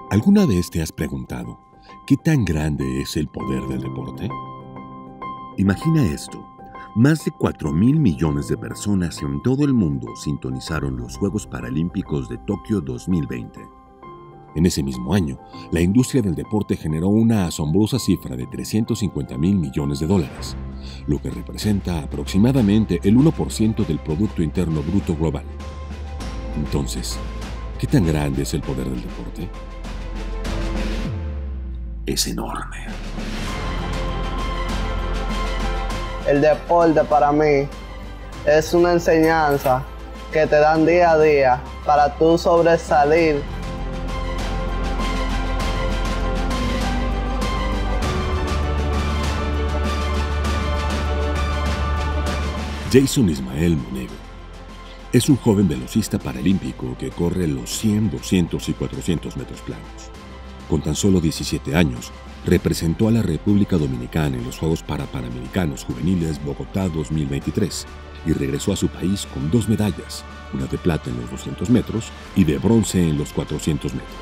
¿Alguna vez te has preguntado qué tan grande es el poder del deporte? Imagina esto. Más de 4.000 millones de personas en todo el mundo sintonizaron los Juegos Paralímpicos de Tokio 2020. En ese mismo año, la industria del deporte generó una asombrosa cifra de $350.000 millones, lo que representa aproximadamente el 1% del Producto Interno Bruto global. Entonces, ¿qué tan grande es el poder del deporte? Es enorme. El deporte para mí es una enseñanza que te dan día a día para tú sobresalir. Jason Ismael Monego es un joven velocista paralímpico que corre los 100, 200 y 400 metros planos. Con tan solo 17 años, representó a la República Dominicana en los Juegos Panamericanos Juveniles Bogotá 2023 y regresó a su país con 2 medallas, una de plata en los 200 metros y de bronce en los 400 metros.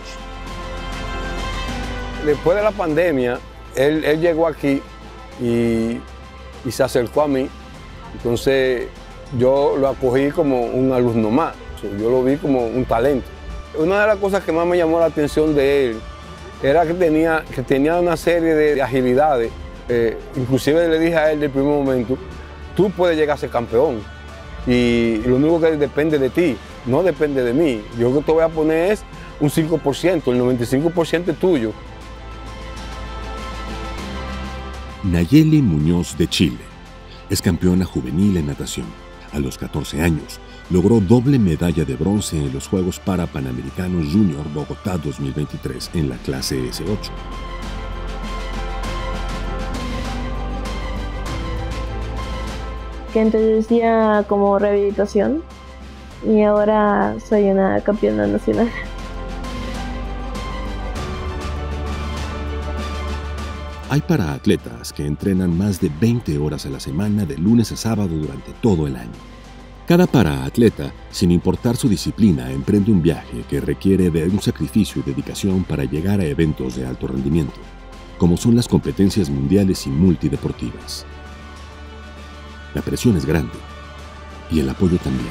Después de la pandemia, él llegó aquí y se acercó a mí. Entonces yo lo acogí como un alumno más, yo lo vi como un talento. Una de las cosas que más me llamó la atención de él era que tenía una serie de agilidades. Inclusive le dije a él del primer momento, tú puedes llegar a ser campeón y lo único que depende de ti, no depende de mí. Yo lo que te voy a poner es un 5%, el 95% es tuyo. Nayeli Muñoz de Chile es campeona juvenil en natación. A los 14 años, logró doble medalla de bronce en los Juegos Panamericanos Junior Bogotá 2023 en la clase S8. Que antes hacía como rehabilitación y ahora soy una campeona nacional. Hay paraatletas que entrenan más de 20 horas a la semana de lunes a sábado durante todo el año. Cada paraatleta, sin importar su disciplina, emprende un viaje que requiere de un sacrificio y dedicación para llegar a eventos de alto rendimiento, como son las competencias mundiales y multideportivas. La presión es grande y el apoyo también.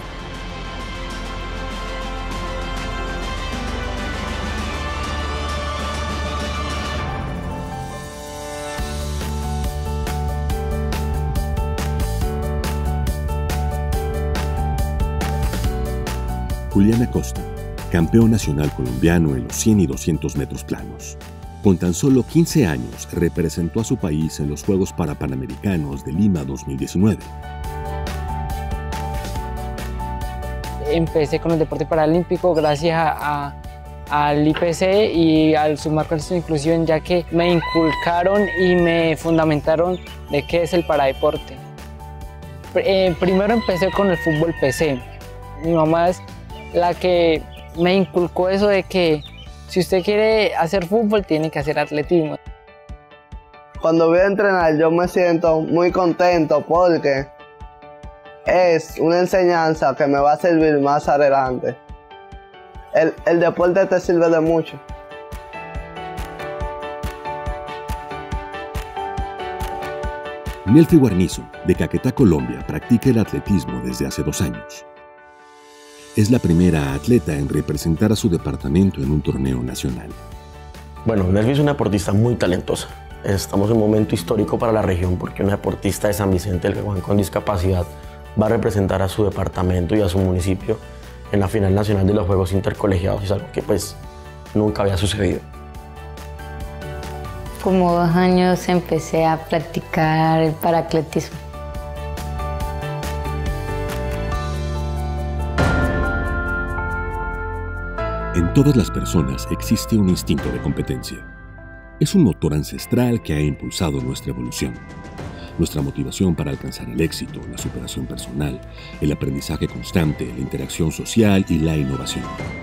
Juliana Costa, campeón nacional colombiano en los 100 y 200 metros planos. Con tan solo 15 años, representó a su país en los Juegos Panamericanos de Lima 2019. Empecé con el deporte paralímpico gracias al IPC y al Submarco de Inclusión, ya que me inculcaron y me fundamentaron de qué es el paradeporte. Primero empecé con el fútbol PC. Mi mamá es la que me inculcó eso de que si usted quiere hacer fútbol, tiene que hacer atletismo. Cuando voy a entrenar, yo me siento muy contento porque es una enseñanza que me va a servir más adelante. El deporte te sirve de mucho. Nelfi Guarnizo, de Caquetá, Colombia, practica el atletismo desde hace 2 años. Es la primera atleta en representar a su departamento en un torneo nacional. Bueno, Nelfi es una deportista muy talentosa. Estamos en un momento histórico para la región porque una deportista de San Vicente del Caguán con discapacidad va a representar a su departamento y a su municipio en la final nacional de los Juegos Intercolegiados. Es algo que pues nunca había sucedido. Como 2 años empecé a practicar el paraatletismo. En todas las personas existe un instinto de competencia. Es un motor ancestral que ha impulsado nuestra evolución. Nuestra motivación para alcanzar el éxito, la superación personal, el aprendizaje constante, la interacción social y la innovación.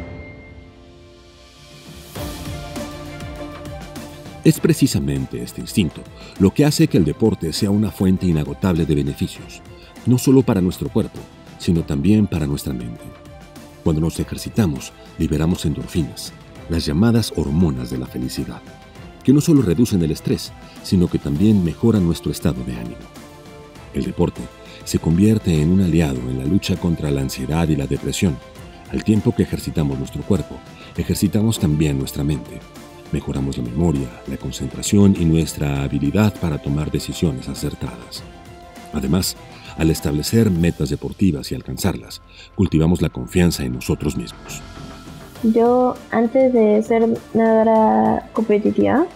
Es precisamente este instinto lo que hace que el deporte sea una fuente inagotable de beneficios, no solo para nuestro cuerpo, sino también para nuestra mente. Cuando nos ejercitamos, liberamos endorfinas, las llamadas hormonas de la felicidad, que no solo reducen el estrés, sino que también mejoran nuestro estado de ánimo. El deporte se convierte en un aliado en la lucha contra la ansiedad y la depresión. Al tiempo que ejercitamos nuestro cuerpo, ejercitamos también nuestra mente. Mejoramos la memoria, la concentración y nuestra habilidad para tomar decisiones acertadas. Además, al establecer metas deportivas y alcanzarlas, cultivamos la confianza en nosotros mismos. Yo, antes de ser nadadora competitiva,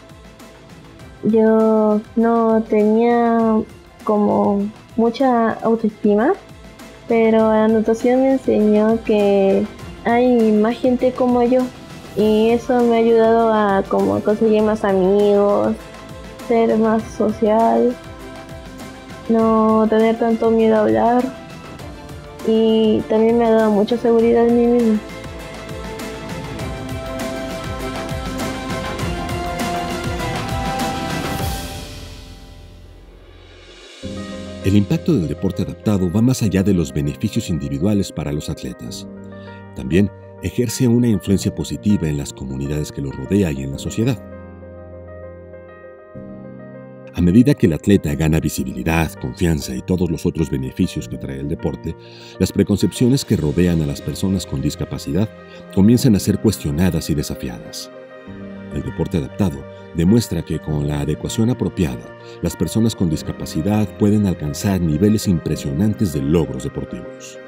yo no tenía como mucha autoestima, pero la natación me enseñó que hay más gente como yo y eso me ha ayudado a como conseguir más amigos, ser más social, no tener tanto miedo a hablar y también me ha dado mucha seguridad en mí misma. El impacto del deporte adaptado va más allá de los beneficios individuales para los atletas. También ejerce una influencia positiva en las comunidades que lo rodea y en la sociedad. A medida que el atleta gana visibilidad, confianza y todos los otros beneficios que trae el deporte, las preconcepciones que rodean a las personas con discapacidad comienzan a ser cuestionadas y desafiadas. El deporte adaptado demuestra que con la adecuación apropiada, las personas con discapacidad pueden alcanzar niveles impresionantes de logros deportivos.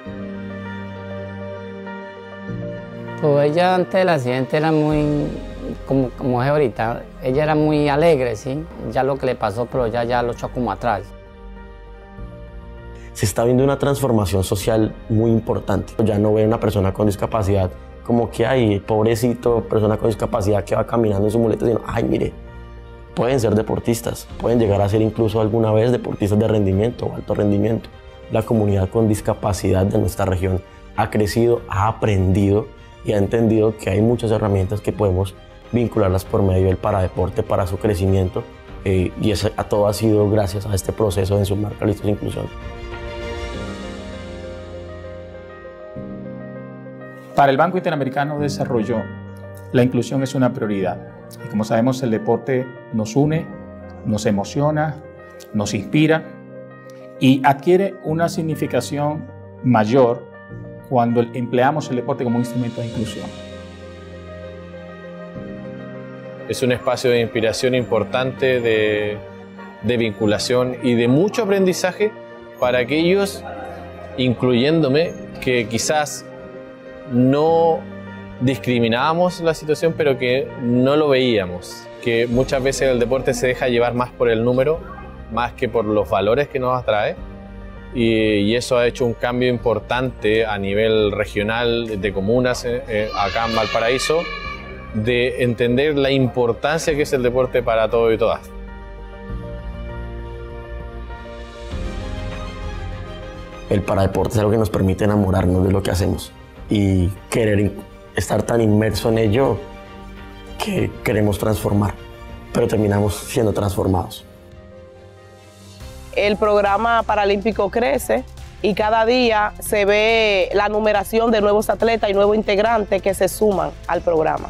Pues ella antes del accidente era muy, como es ahorita, ella era muy alegre, ¿sí? Ya lo que le pasó, pero ya lo echó como atrás. Se está viendo una transformación social muy importante. Ya no ve a una persona con discapacidad como que, ay, pobrecito, persona con discapacidad que va caminando en su muleta, sino, ay, mire, pueden ser deportistas, pueden llegar a ser incluso alguna vez deportistas de rendimiento o alto rendimiento. La comunidad con discapacidad de nuestra región ha crecido, ha aprendido y ha entendido que hay muchas herramientas que podemos vincularlas por medio del paradeporte para su crecimiento y eso a todo ha sido gracias a este proceso de Submarca Listos de Inclusión. Para el Banco Interamericano de Desarrollo, la inclusión es una prioridad. Y como sabemos, el deporte nos une, nos emociona, nos inspira y adquiere una significación mayor cuando empleamos el deporte como un instrumento de inclusión. Es un espacio de inspiración importante, de vinculación y de mucho aprendizaje para aquellos, incluyéndome, que quizás no discriminábamos la situación, pero que no lo veíamos. Que muchas veces el deporte se deja llevar más por el número, más que por los valores que nos atrae. Y eso ha hecho un cambio importante a nivel regional de comunas acá en Valparaíso, de entender la importancia que es el deporte para todos y todas. El paradeporte es algo que nos permite enamorarnos de lo que hacemos y querer estar tan inmerso en ello que queremos transformar, pero terminamos siendo transformados. El programa paralímpico crece y cada día se ve la numeración de nuevos atletas y nuevos integrantes que se suman al programa.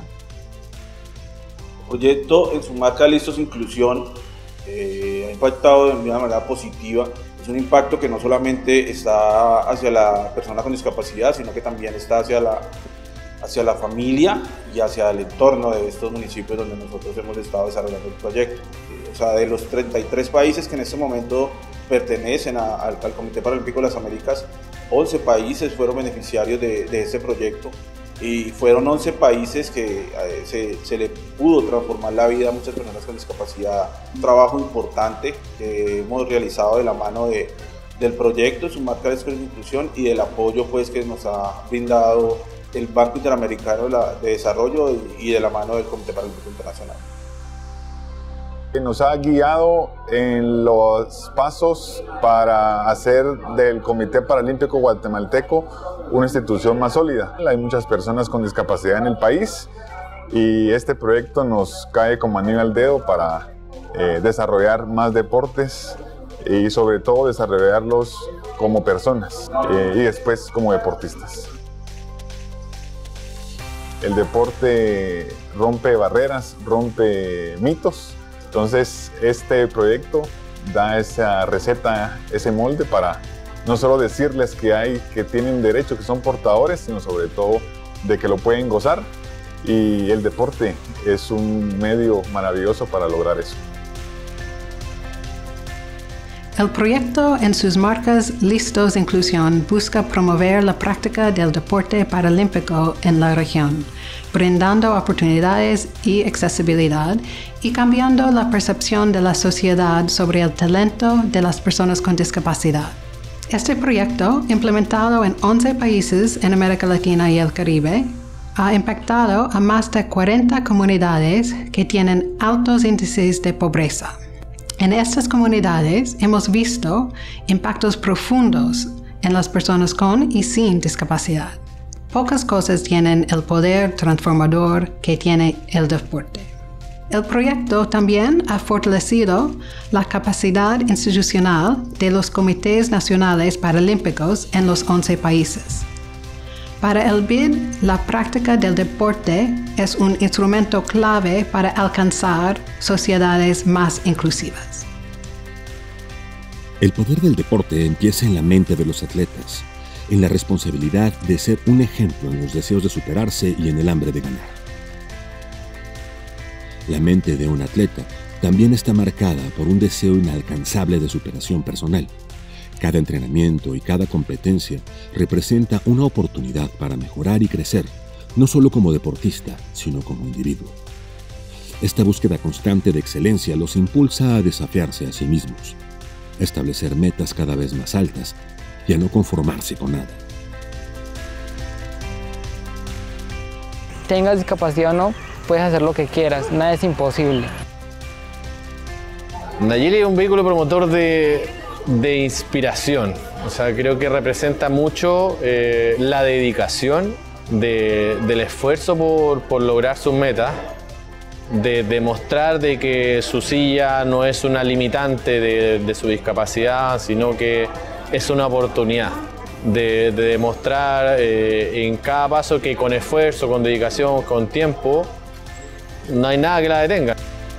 El proyecto en Submarca Listos Inclusión ha impactado de una manera positiva. Es un impacto que no solamente está hacia la persona con discapacidad, sino que también está hacia la familia y hacia el entorno de estos municipios donde nosotros hemos estado desarrollando el proyecto. O sea, de los 33 países que en este momento pertenecen al Comité Paralímpico de las Américas, 11 países fueron beneficiarios de este proyecto y fueron 11 países que se le pudo transformar la vida a muchas personas con discapacidad. Un trabajo importante que hemos realizado de la mano del proyecto Submarca Listos de Inclusión y del apoyo pues, que nos ha brindado el Banco Interamericano de Desarrollo y de la mano del Comité Paralímpico Internacional. Nos ha guiado en los pasos para hacer del Comité Paralímpico Guatemalteco una institución más sólida. Hay muchas personas con discapacidad en el país y este proyecto nos cae como anillo al dedo para desarrollar más deportes y sobre todo desarrollarlos como personas y después como deportistas. El deporte rompe barreras, rompe mitos. Entonces, este proyecto da esa receta, ese molde para no solo decirles que tienen derecho, que son portadores, sino sobre todo de que lo pueden gozar. Y el deporte es un medio maravilloso para lograr eso. El proyecto en sus marcas Listos Inclusión busca promover la práctica del deporte paralímpico en la región, brindando oportunidades y accesibilidad y cambiando la percepción de la sociedad sobre el talento de las personas con discapacidad. Este proyecto, implementado en 11 países en América Latina y el Caribe, ha impactado a más de 40 comunidades que tienen altos índices de pobreza. En estas comunidades hemos visto impactos profundos en las personas con y sin discapacidad. Pocas cosas tienen el poder transformador que tiene el deporte. El proyecto también ha fortalecido la capacidad institucional de los comités nacionales paralímpicos en los 11 países. Para el BID, la práctica del deporte es un instrumento clave para alcanzar sociedades más inclusivas. El poder del deporte empieza en la mente de los atletas, en la responsabilidad de ser un ejemplo en los deseos de superarse y en el hambre de ganar. La mente de un atleta también está marcada por un deseo inalcanzable de superación personal. Cada entrenamiento y cada competencia representa una oportunidad para mejorar y crecer, no solo como deportista, sino como individuo. Esta búsqueda constante de excelencia los impulsa a desafiarse a sí mismos, a establecer metas cada vez más altas y a no conformarse con nada. Tengas discapacidad o no, puedes hacer lo que quieras, nada es imposible. Nayeli es un vehículo promotor de inspiración, o sea, creo que representa mucho la dedicación del esfuerzo por lograr sus metas, de demostrar de que su silla no es una limitante de su discapacidad, sino que es una oportunidad de demostrar en cada paso que con esfuerzo, con dedicación, con tiempo, no hay nada que la detenga.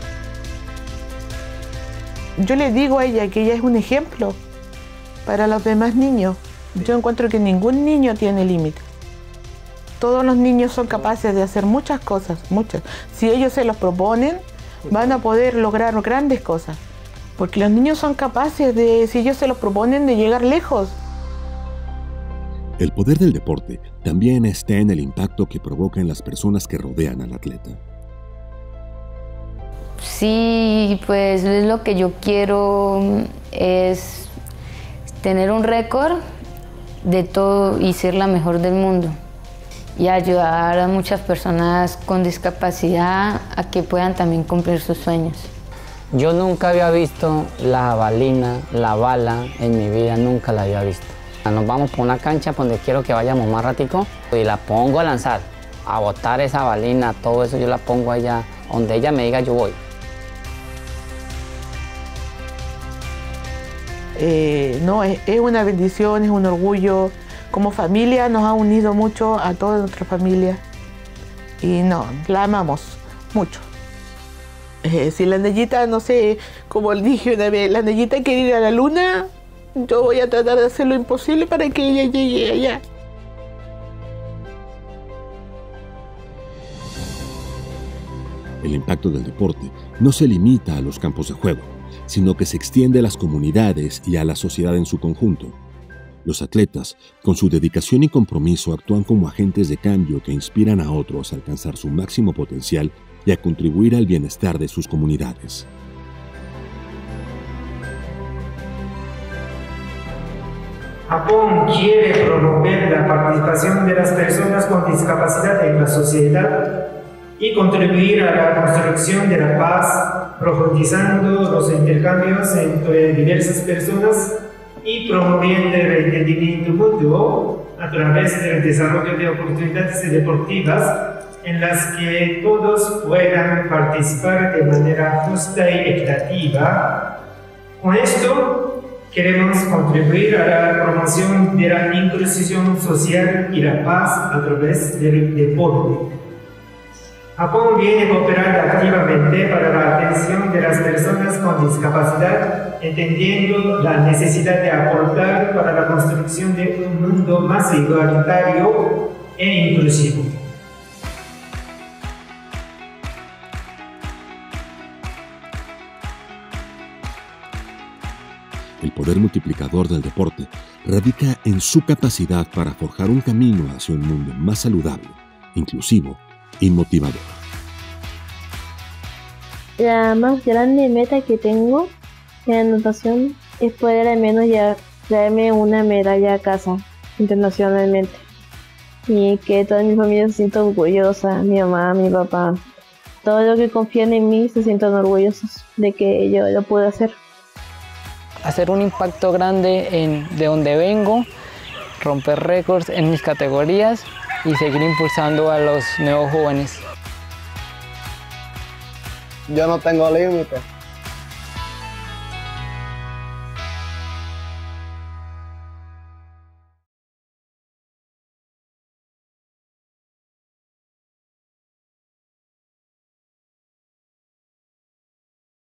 Yo le digo a ella que ella es un ejemplo para los demás niños. Yo encuentro que ningún niño tiene límite. Todos los niños son capaces de hacer muchas cosas, muchas. Si ellos se los proponen, van a poder lograr grandes cosas. Porque los niños son capaces de, si ellos se los proponen, de llegar lejos. El poder del deporte también está en el impacto que provoca en las personas que rodean al atleta. Sí, pues lo que yo quiero es tener un récord de todo y ser la mejor del mundo y ayudar a muchas personas con discapacidad a que puedan también cumplir sus sueños. Yo nunca había visto la jabalina, la bala en mi vida, nunca la había visto. Nos vamos por una cancha donde quiero que vayamos más ratico y la pongo a lanzar, a botar esa balina, todo eso yo la pongo allá, donde ella me diga yo voy. No, es una bendición, es un orgullo. Como familia nos ha unido mucho a toda nuestra familia y no, la amamos mucho. Si la Nayita, no sé, como dije una vez, la Nayita quiere ir a la luna, yo voy a tratar de hacer lo imposible para que ella llegue allá. El impacto del deporte no se limita a los campos de juego, sino que se extiende a las comunidades y a la sociedad en su conjunto. Los atletas, con su dedicación y compromiso, actúan como agentes de cambio que inspiran a otros a alcanzar su máximo potencial y a contribuir al bienestar de sus comunidades. Japón quiere promover la participación de las personas con discapacidad en la sociedad y contribuir a la construcción de la paz, profundizando los intercambios entre diversas personas y promoviendo el entendimiento mutuo a través del desarrollo de oportunidades deportivas en las que todos puedan participar de manera justa y equitativa. Con esto, queremos contribuir a la promoción de la inclusión social y la paz a través del deporte. Japón viene cooperando activamente para la atención de las personas con discapacidad, entendiendo la necesidad de aportar para la construcción de un mundo más igualitario e inclusivo. El poder multiplicador del deporte radica en su capacidad para forjar un camino hacia un mundo más saludable, inclusivo y motivador. La más grande meta que tengo en la natación es poder al menos ya traerme una medalla a casa internacionalmente y que toda mi familia se sienta orgullosa, mi mamá, mi papá, todo lo que confían en mí se sientan orgullosos de que yo lo pude hacer. Hacer un impacto grande de donde vengo, romper récords en mis categorías y seguir impulsando a los nuevos jóvenes. Yo no tengo límites.